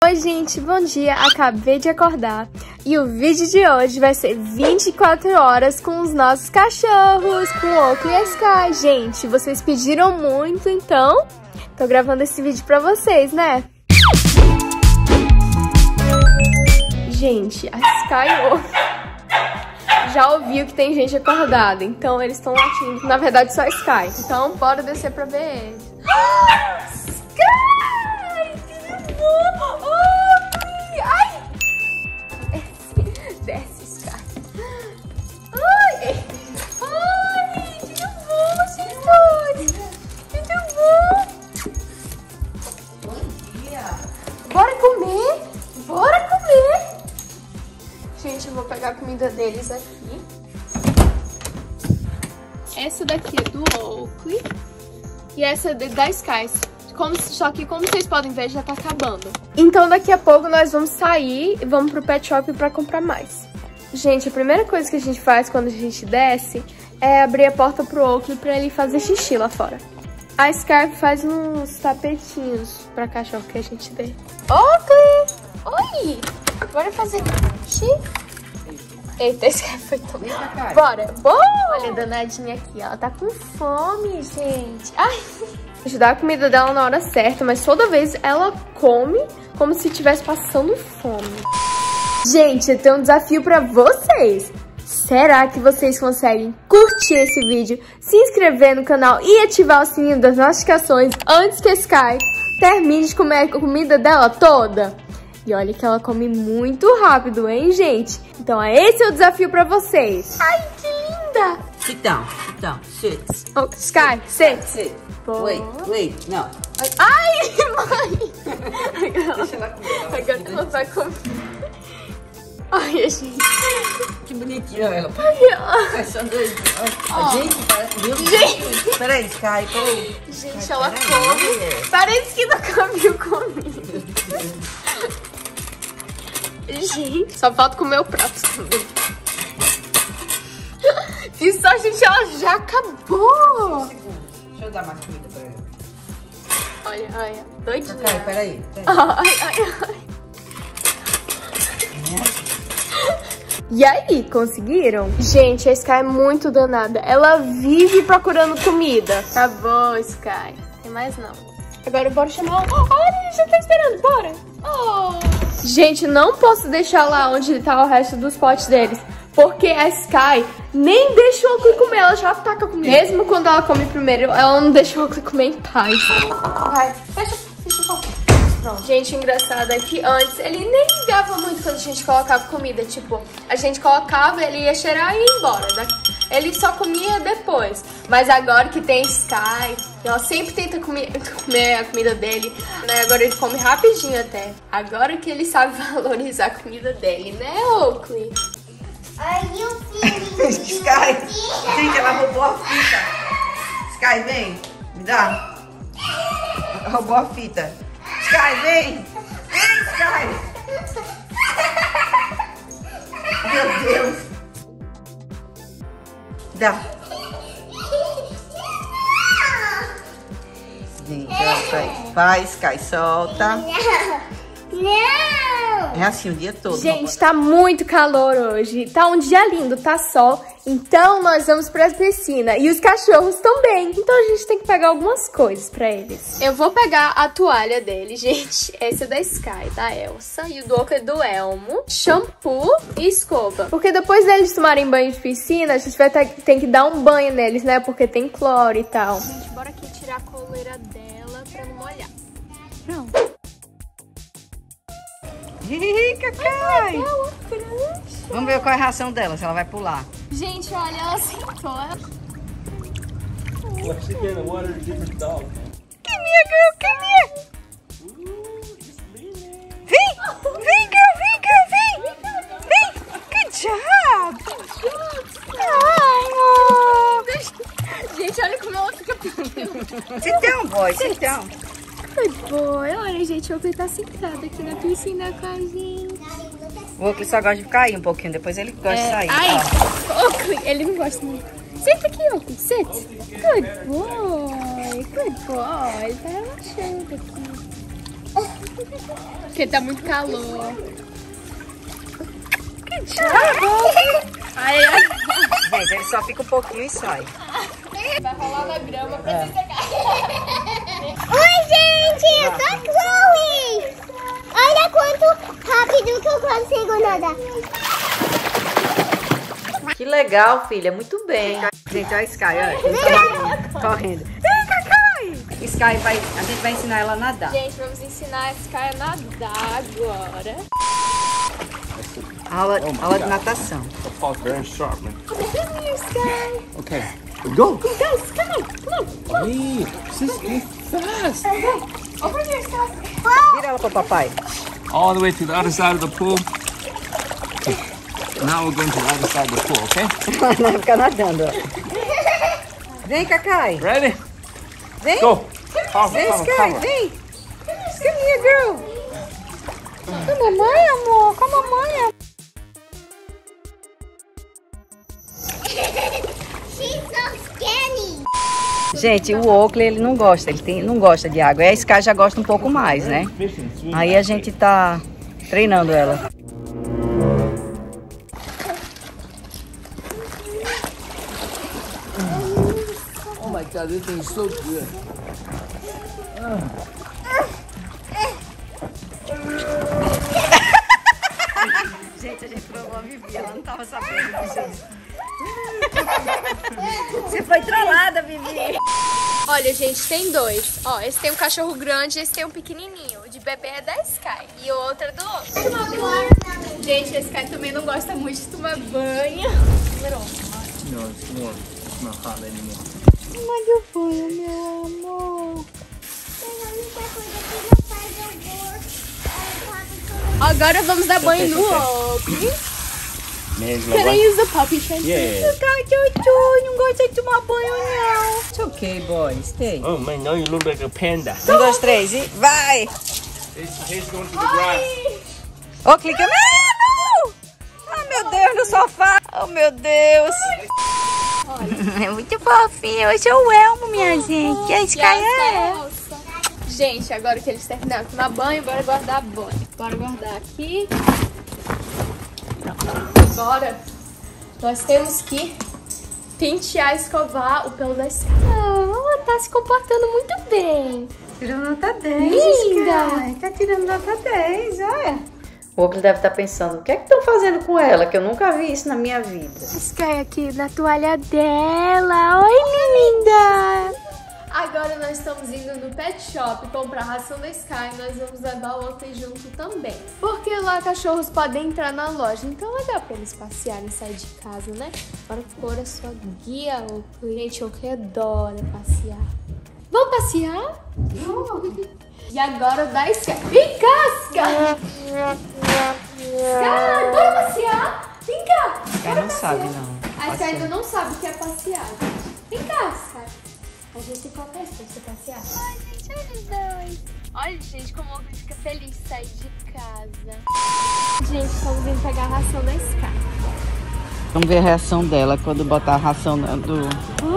Oi gente, bom dia, acabei de acordar e o vídeo de hoje vai ser 24 horas com os nossos cachorros, com o Oakley e a Sky. Gente, vocês pediram muito, então tô gravando esse vídeo pra vocês, né? Gente, a Sky e o Oakley já ouviu que tem gente acordada, então eles estão latindo, na verdade só a Sky. Então bora descer pra ver eles. Sky! Que bom! Oakley! Ai! Desce, Sky. Ai! Ai! Que bom, Jesus! Que bom! Bom dia! Bora comer? Bora comer! Gente, eu vou pegar a comida deles aqui. Essa daqui é do Oakley. E essa é da Sky. Só que, como vocês podem ver, já tá acabando. Então, daqui a pouco, nós vamos sair e vamos pro pet shop pra comprar mais. Gente, a primeira coisa que a gente faz quando a gente desce é abrir a porta pro Oakley pra ele fazer xixi lá fora. A Sky faz uns tapetinhos pra cachorro que a gente dê. Oakley! Oi! Bora fazer xixi? Eita, esse cara foi tão... Bora! Bom! Olha a danadinha aqui, ela tá com fome, gente. Ai! A gente dá a comida dela na hora certa, mas toda vez ela come como se estivesse passando fome. Gente, eu tenho um desafio pra vocês. Será que vocês conseguem curtir esse vídeo, se inscrever no canal e ativar o sininho das notificações antes que a Sky termine de comer a comida dela toda? E olha que ela come muito rápido, hein, gente? Então, esse é o desafio pra vocês. Ai, que linda! Sit down, sit. Oh, Sky, sit. Sit. Wait, não. Ai, mãe! Deixa ela comer. Agora ela vai comer. Ai, gente. Que bonitinha ela. Ai, São dois. Gente, parece... Meu Deus. Peraí, Sky, peraí. gente, ela come. Parece que nunca viu comida. Gente, só falta comer o prato também. E só, gente, ela já acabou. Deixa eu dar mais comida pra ela. Olha, doidinha. Peraí. Ai. E aí, conseguiram? Gente, a Sky é muito danada. Ela vive procurando comida. Tá bom, Sky. Tem mais não. Agora bora chamar o... Olha, ele já tá esperando. Bora. Oh. Gente, não posso deixar lá onde tá o resto dos potes deles. Porque a Sky nem deixa o Oakley comer. Ela já ataca comigo. Mesmo quando ela come primeiro, ela não deixa o Oakley comer em paz. Vai, fecha o pote. Pronto. Gente, o engraçado é que antes ele nem ligava muito quando a gente colocava comida. Tipo, a gente colocava, ele ia cheirar e ia embora. Ele só comia depois. Mas agora que tem Sky, ela sempre tenta comer a comida dele, né? Agora ele come rapidinho até. Agora que ele sabe valorizar a comida dele, né, Oakley? Sky, gente, ela roubou a fita. Sky, vem. Me dá. Roubou a fita. Sky, vem. Vem, Sky. Meu Deus. Dá. Gente, vai, Sky, solta. Não! É assim o dia todo. Gente, tá muito calor hoje. Tá um dia lindo, tá sol. Então nós vamos pra piscina. E os cachorros também. Então a gente tem que pegar algumas coisas pra eles. Eu vou pegar a toalha dele, gente. Essa é da Sky, da Elsa. E o do Oakley é do Elmo. Shampoo e escova. Porque depois deles tomarem banho de piscina, a gente vai ter que dar um banho neles, né? Porque tem cloro e tal. Gente, bora aqui tirar a coleira dela pra não molhar. Pronto. Ih, Cacai! Vamos ver qual é a reação dela, se ela vai pular. Gente, olha, ela sentou. Well, she get a water a different dog. Come here, girl, come here! Vem, girl, vem! Good job! Ai, amor! Gente, olha como ela fica pequena. Sit down, boy, sit down. Good boy. Olha, gente, o Oakley tá sentado aqui na piscina com a gente. O Oakley só gosta de ficar aí um pouquinho, depois ele gosta de sair. Ai, Oakley, ele não gosta muito. Senta aqui, Oakley, sit. Good boy, good boy. Ele tá relaxando aqui. Porque tá muito calor. Ai, gente, ele só fica um pouquinho e sai. Vai rolar na grama pra se secar. Oi, gente, eu sou a Chloe. Olha quanto rápido que eu consigo nadar. Que legal, filha. Muito bem. Gente, olha a Sky, olha. Ele tá correndo. Vem, Cacai! Sky, a gente vai ensinar ela a nadar. Gente, vamos ensinar a Sky a nadar agora. Aula de natação. The fall's very sharp, man. Sky. Okay. Go! Go, Sky. Come on. Hey, this is fast. Over here, Sky. Vira ela pro papai. All the way to the other side of the pool. Okay. Now we're going to the other side of the pool, okay? Vai ficar nadando, ó. Vem, Cacai. Ready? Vem. Go! Power, Vem, power, Sky, power. vem. Come here, girl. Com a mamãe, amor, com a mamãe. She's so skinny. Gente, o Oakley, ele não gosta, não gosta de água. E a Sky já gosta um pouco mais, né? Aí a gente tá treinando ela. Oh my God, this thing is so good. Gente, a gente provou a Vivi, ela não tava sabendo disso. Você foi trollada, Vivi. Olha, gente, tem dois. Ó, esse tem um cachorro grande e esse tem um pequenininho. O de bebê é da Sky e o outro é do outro. Gente, a Sky também não gosta muito de tomar banho. No, it's warm. It's not hot anymore. Mas eu fui, meu amor. A única coisa que não faz eu vou. Agora vamos dar banho no Oakley. Man's Can I use the puppy shampoo? Yeah. Não gosta de tomar banho, não. It's okay, boy. Stay. Oh man, now you look like a panda. 1, 2, 3 e vai! He's going to the grass. Ô, clica. Não! Oh, meu Deus, no sofá. Oh, meu Deus. É muito fofinho. Esse é o Elmo, minha gente. A Sky é. Gente, agora que eles terminaram de tomar banho, bora guardar banho. Bora guardar aqui. Agora, nós temos que pentear e escovar o pelo da Sky. Ela tá se comportando muito bem. Tirando nota 10. Linda. Sky. Tá tirando nota 10, olha. O Oakley deve estar pensando, o que é que estão fazendo com ela? Que eu nunca vi isso na minha vida. Sky aqui na toalha dela. Oi, linda! Agora nós estamos indo no pet shop comprar a ração da Sky e nós vamos levar o Oakley junto também. Porque lá cachorros podem entrar na loja, então é legal pra eles passearem e sair de casa, né? Bora pôr a sua guia, Oakley. Gente, o Oakley adora passear. Vamos passear? E agora o da Sky. Vem cá, Sky! Sky, bora passear! Vem cá! Sky não sabe, não. A Sky ainda não sabe o que é passear. Vem cá, Sky. A gente tem que colocar isso pra você passear. Ai, gente, olha os dois. Olha, gente, como o Oakley fica feliz de sair de casa. Gente, estamos indo pegar a ração da Sky. Vamos ver a reação dela quando botar a ração do...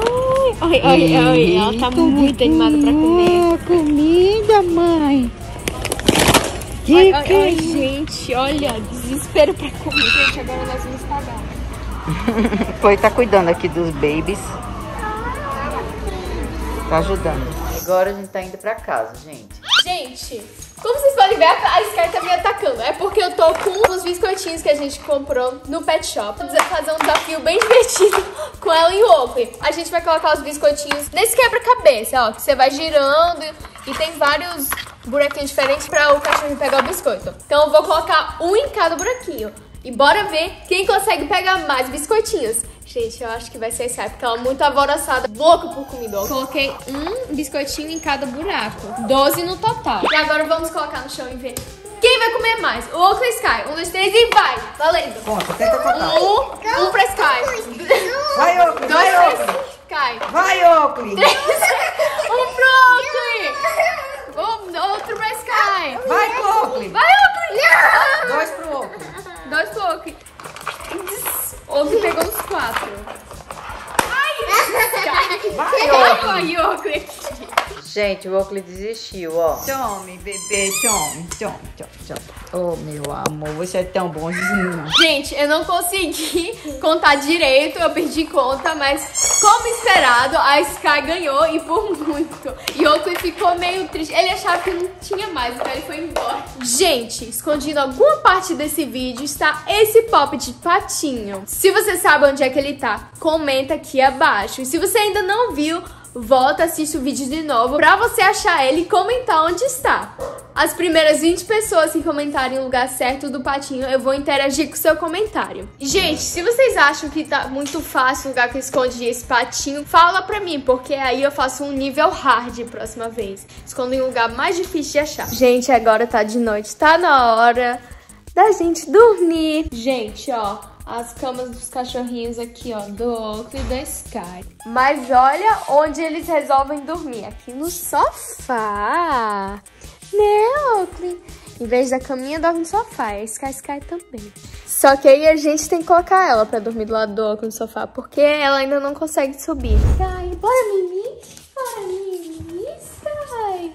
Olha, ela tá muito animada pra comer. Comida, mãe. Olha, gente, olha, desespero pra comer. Gente, agora nós vamos pagar. Foi, tá cuidando aqui dos babies. Tá ajudando. Agora a gente tá indo pra casa, gente. Gente, como vocês podem ver, a Sky tá me atacando. É porque eu tô com os biscoitinhos que a gente comprou no pet shop. Vamos fazer um desafio bem divertido com ela e o Oakley. A gente vai colocar os biscoitinhos nesse quebra-cabeça, ó. Que você vai girando e tem vários buraquinhos diferentes pra o cachorro pegar o biscoito. Então eu vou colocar um em cada buraquinho. E bora ver quem consegue pegar mais biscoitinhos. Gente, eu acho que vai ser a Sky, porque ela é muito alvoroçada, louca por comida. Coloquei um biscoitinho em cada buraco. 12 no total. E agora vamos colocar no chão e ver quem vai comer mais. O Oakley, Sky. 1, 2, 3 e vai! Valendo! Conta, tenta contar. Um pra Sky. Vai, Oakley! 2, Vai, 3, Oakley! Sky. Vai, Oakley! 3, um pro Oakley. Outro pra Sky. Vai, Oakley! Vai, Oakley! 2 pro Oakley. 2 pro Oakley. Oakley pegou uns 4. Ai, Sky. Vai, Oakley! Ai, Oakley. Gente, o Oakley desistiu, ó. Tome, bebê, tome. Oh, meu amor, você é tão bonzinho. Gente, eu não consegui contar direito, eu perdi conta, mas como esperado, a Sky ganhou e por muito. E o Oakley ficou meio triste. Ele achava que não tinha mais, então ele foi embora. Gente, escondido em alguma parte desse vídeo está esse pop de patinho. Se você sabe onde é que ele tá, comenta aqui abaixo. E se você ainda não viu, volta, assiste o vídeo de novo pra você achar ele e comentar onde está. As primeiras 20 pessoas que comentarem o lugar certo do patinho, eu vou interagir com o seu comentário. Gente, se vocês acham que tá muito fácil o lugar que eu escondi esse patinho, fala pra mim, porque aí eu faço um nível hard próxima vez. Escondo em um lugar mais difícil de achar. Gente, agora tá de noite, tá na hora da gente dormir. Gente, ó, as camas dos cachorrinhos aqui, ó, do Oakley e da Sky. Mas olha onde eles resolvem dormir, aqui no sofá. Né, Oakley? Em vez da caminha, dorme no sofá. E a Sky também. Só que aí a gente tem que colocar ela pra dormir do lado do Oakley no sofá, porque ela ainda não consegue subir. Sky, bora, Mimi? Bora, Mimi, Sky.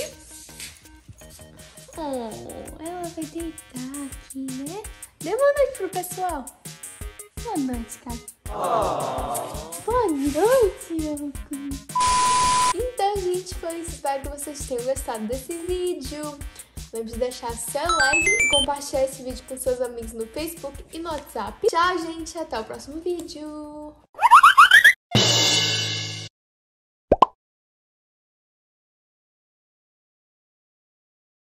Oh, ela vai deitar aqui, né? Dê boa noite pro pessoal. Boa noite, Sky. Boa noite, Oakley. Então, gente, foi isso. Espero que vocês tenham gostado desse vídeo. Lembre de deixar seu like e compartilhar esse vídeo com seus amigos no Facebook e no WhatsApp. Tchau, gente. Até o próximo vídeo.